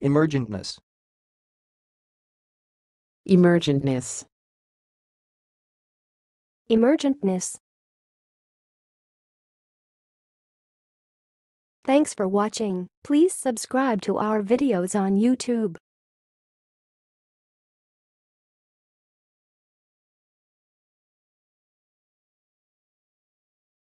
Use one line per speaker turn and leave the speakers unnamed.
emergentness,
emergentness,
emergentness. Thanks for watching. Please subscribe to our videos on YouTube.